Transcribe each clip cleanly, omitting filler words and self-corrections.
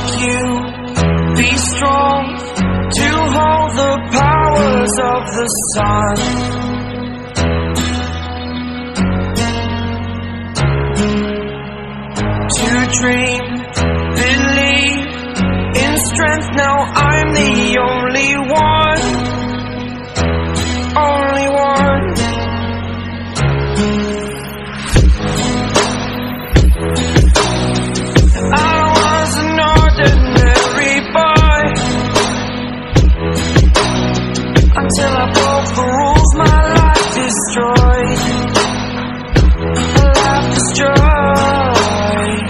like you, be strong to hold the powers of the sun. To dream, believe in strength, now I'm the only one. Only one. I was an ordinary boy until I broke the rules, my life destroyed. My life destroyed.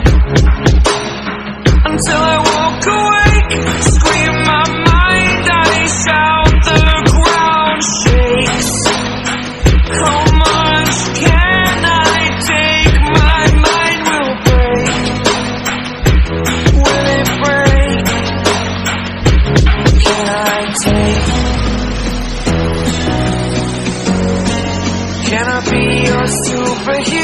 Until I woke awake, scream my mind, I shout, the ground shakes. How much can I take? My mind will break. Will it break? Can I take? Can I be your superhero?